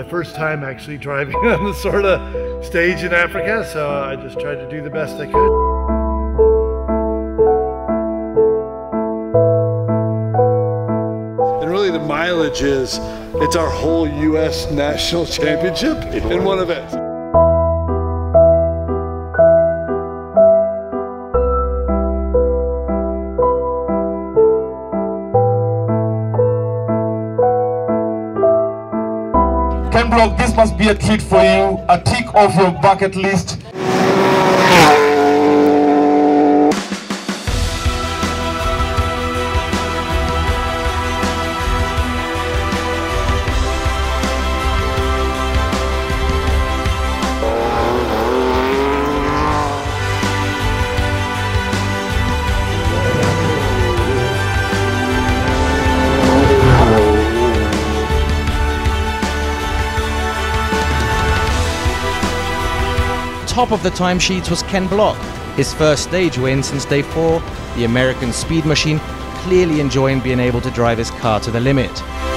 my first time actually driving on the sort of stage in Africa, so I just tried to do the best I could. And really the mileage is, it's our whole US national championship in one event. Ken Block, this must be a treat for you, a tick off your bucket list. Top of the timesheets was Ken Block, his first stage win since day 4, the American speed machine clearly enjoying being able to drive his car to the limit.